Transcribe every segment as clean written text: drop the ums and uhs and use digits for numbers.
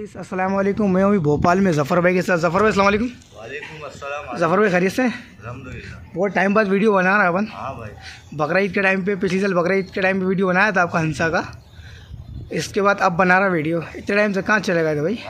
Guys अस्सलाम वालेकुम। मैं अभी भोपाल में ज़फ़र भाई के साथ। ज़फ़र भाई अस्सलाम वालेकुम। वालेकुम अस्सलाम। ज़फ़र भाई खैरियत से? अल्हम्दुलिल्लाह। बहुत टाइम बाद वीडियो बना रहा है अपन। हाँ भाई, बकरा ईद के टाइम पे, पिछली साल बकरा ईद के टाइम पे वीडियो बनाया था आपका हंसा का। इसके बाद अब बना रहा वीडियो। इतने टाइम से कहाँ चले गए थे भाई?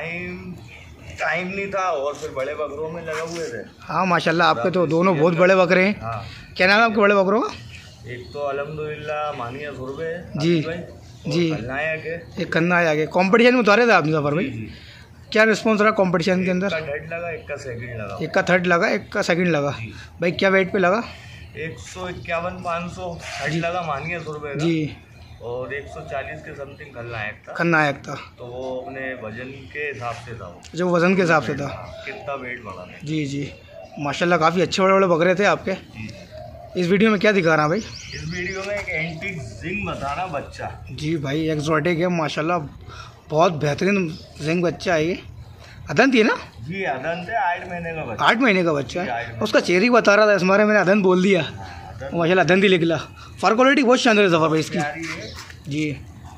टाइम नहीं था और फिर बड़े बकरों में लगे हुए थे। हाँ माशाल्लाह, आपके तो दोनों बहुत बड़े बकरे हैं। हाँ, क्या नाम है आपके बड़े बकरों का? एक तो अल्हम्दुलिल्लाह मानिया सुरबे जी जी, खलनायक है। एक कन्ना आ गया। कॉम्पिटिशन में उतारे थे आपने ज़फ़र भाई? जी। क्या रिस्पॉन्स रहा कॉम्पिटिशन के अंदर? एक का थर्ड लगा, एक का सेकंड लगा। एक का थर्ड लगा, एक का सेकंड लगा। जी। भाई क्या वेट पे लगा? 151-500 थर्ड लगा मानिया सुरबे का। जी, और 140 के समथिंग खलनायक था। खलनायक था। तो वो अपने वजन के हिसाब से था वो। जो वज़न के हिसाब से था। कितना वेट बढ़ा है। जी जी, माशाल्लाह काफ़ी अच्छे बड़े बड़े बकरे थे आपके। जी। इस वीडियो में क्या दिखा रहा है भाई? इस वीडियो में एक एंटीक जिंग बताना बच्चा। जी भाई, एक्सोटिक है माशाल्लाह, बहुत बेहतरीन जिंग बच्चा है ये। अदंत ही है ना? जी, अदंत है, 8 महीने का बच्चा। 8 महीने का बच्चा जी, 8 है। महीने। उसका चेहरे ही बता रहा था, इस बारे मैंने अदंत बोल दिया। माशाल्लाह अदंत ही निकला। फर क्वालिटी बहुत शानदार है ज़फ़र भाई इसकी। प्यारी है। जी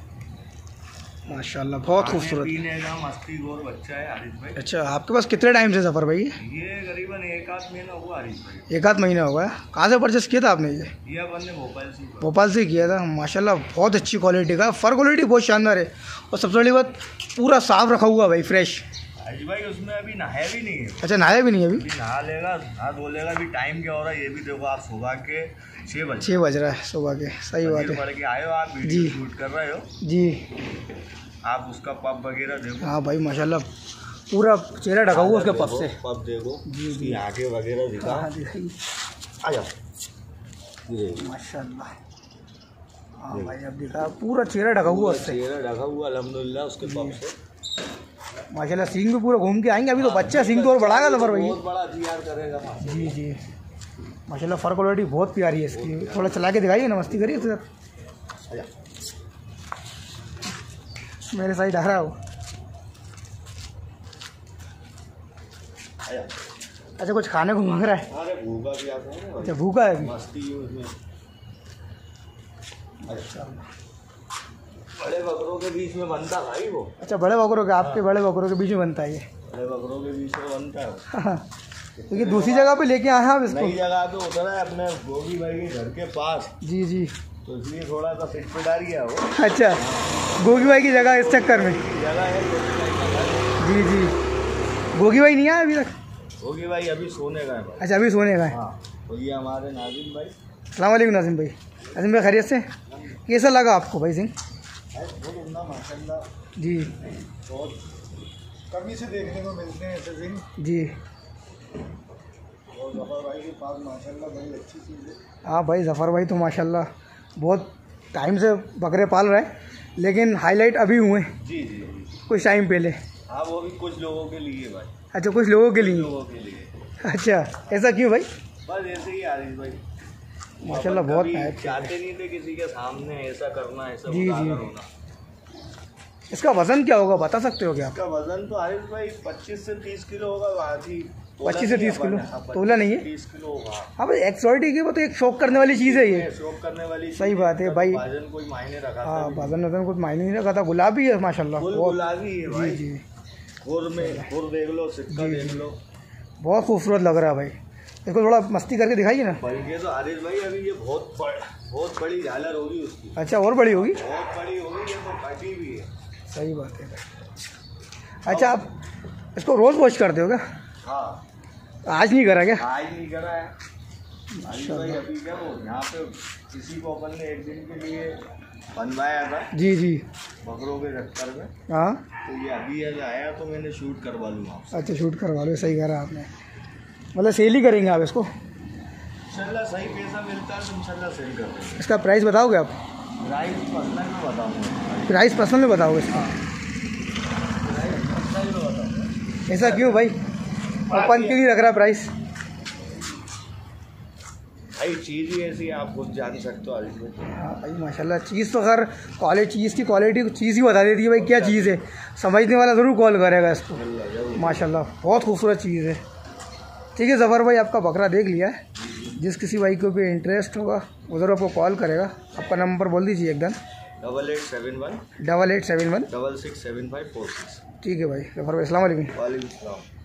माशाल्लाह, बहुत खाने खूबसूरत। पीने का मस्ती गोर बच्चा है आरिफ भाई। अच्छा, आपके पास कितने टाइम से ज़फ़र भाई? ये करीबन 1 आध महीना हुआ आरिफ भाई। 1 आध महीना हुआ है। कहाँ से परचेस किया था आपने ये? अपन ने भोपाल से। भोपाल से किया था। माशाल्लाह बहुत अच्छी क्वालिटी का, फर क्वालिटी बहुत शानदार है। और सबसे बड़ी बात, पूरा साफ़ रखा हुआ भाई, फ्रेश। आरिफ भाई उसमें अभी नहाया भी नहीं है। अच्छा, नहाया भी नहीं अभी? अभी नहा लेगा, नहा धो लेगा। अभी टाइम क्या हो रहा है ये भी देखो आप, सुबह के 6 बजे। 6 बज रहा है सुबह के। सही बात है। पढ़ के आए हो आप, जी। वीडियो शूट कर रहे हो जी आप, उसका पब वगैरह देखो। हाँ भाई माशाल्लाह, पूरा चेहरा ढका हुआ उसके पफ से। पब देखो जी जी, आगे वगैरह दिखा। हाँ दिखाई। आ जाओ। ये माशाल्लाह, हाँ भाई अब दिखा, पूरा चेहरा ढका हुआ उससे। चेहरा ढका हुआ अल्हम्दुलिल्लाह उसके पब से। माशाल्लाह सींग भी पूरा घूम के आएंगे। अभी तो बच्चा सींग तो और बढ़ाएगा ज़फ़र भाई। बहुत बड़ा तैयार करेगा। जी जी, माशाल्लाह फर क्वालिटी बहुत प्यारी है इसकी। थोड़ा चला के दिखाइए ना, मस्ती करिए सर। मेरे साइड आ रहा है वो। अच्छा, कुछ खाने को मांग रहा है? अरे भूखा भी आता है ना। अच्छा, भूखा है अभी? मस्ती है उसमें। अच्छा, बड़े बकरों के बीच में बनता भाई वो। अच्छा, बड़े बकरों के, आपके बड़े बकरों के बीच में बनता है ये? बड़े बकरों के बीच में बनता है। हाँ, क्योंकि दूसरी जगह पे लेके आए हैं आप इसको। नई जगह पे उतरा है अपने गोभी भाई के घर के पास, जी जी, तो इसलिए थोड़ा सा फिटफिटारी है वो। अच्छा, गोगी भाई की जगह इस चक्कर में। जगह है गोभी भाई का घर। जी जी, गोगी भाई नहीं आया अभी तक? गोभी भाई अभी सोने का है भाई। अच्छा, अभी सोने का है। हाँ, तो ये हमारे नाजिम भाई। अस्सलाम वालेकुम नाजिम भाई। नाजिम भाई खैरियत से? कैसा लगा आपको भाई सिंह? बहुत उम्दा माशाल्लाह। जी, बहुत कमी से देखने को मिलते हैं ऐसे सिंह। जी और ज़फ़र भाई के पास माशाल्लाह बड़ी अच्छी चीज़ है। हाँ भाई, ज़फ़र भाई तो माशाल्लाह बहुत टाइम से बकरे पाल रहे हैं, लेकिन हाईलाइट अभी हुए हैं जी जी जी, कुछ टाइम पहले। हाँ वो भी कुछ लोगों के लिए भाई। अच्छा, कुछ लोगों के लिए? लोगों के लिए। अच्छा, ऐसा क्यों भाई? बस ऐसे ही आरिफ भाई माशाल्लाह अपन बहुत कभी टाइप। चाहते नहीं थे किसी के सामने ऐसा करना, ऐसा जी, जी। उजागर होना। इसका वज़न क्या होगा बता सकते हो क्या आप? इसका वजन तो आरिफ भाई 25 से 30 किलो होगा। बाकी 25 से 30 किलो तोला नहीं है? 30 किलो होगा। हाँ भाई, एक्सोटिक है वो, तो एक शौक करने वाली चीज़ है ये। शौक करने वाली चीज़ सही बात है भाई। वजन कोई मायने रखा हाँ, वजन कुछ मायने नहीं रखा था। गुलाबी है माशाल्लाह, फुल बहुत। गुलाबी है जी भाई। जी, खुर में खुर देख लो, सिक्का जी, देख जी। लो, बहुत खूबसूरत लग रहा है भाई। इसको थोड़ा मस्ती करके दिखाइए ना। बल्कि तो आरिफ भाई अभी ये बहुत बड़ी झालर होगी उसकी। अच्छा, और बड़ी होगी? बहुत बड़ी होगी, ये तो कटी भी है। सही बात है भाई। अच्छा, आप इसको रोज़ वॉश करते हो क्या? हाँ, आज नहीं करा क्या? आज नहीं करा है आरिफ भाई। अभी क्या वो यहाँ पे किसी को अपन ने एक दिन के लिए बनवाया था जी जी, बकरों के चक्कर में। हाँ। तो ये अभी आज आया तो मैंने शूट करवा लूँगा आपसे। अच्छा, शूट करवा लो, सही करा आपने। मतलब सेल ही करेंगे आप इसको? इंशाल्लाह सही पैसा मिलता है तो इंशाल्लाह सेल कर देंगे। इसका प्राइस बताओगे आप? प्राइस पर्सनल में बताऊँगा। प्राइस पर्सनल में बताओगे इसका? प्राइस पर्सनल में बताऊँगा। ऐसा क्यों भाई? अपन क्यों नहीं रख रहा प्राइस? भाई चीज़ ही ऐसी है, आप खुद जान सकते हो आरिफ भाई। हाँ भाई माशाल्लाह, चीज़ तो खैर चीज़ की क्वालिटी चीज़ ही बता देती है भाई क्या चीज़ है। समझने वाला ज़रूर कॉल करेगा इसको। माशाल्लाह बहुत खूबसूरत चीज़ है। ठीक है ज़फ़र भाई, आपका बकरा देख लिया है। जिस किसी भाई को भी इंटरेस्ट होगा उधर आपको कॉल करेगा। आपका नंबर बोल दीजिए एकदम। 8871 8871 667546। ठीक है भाई जफ़र भाई, अस्सलाम वालेकुम। वालेकुम सलाम।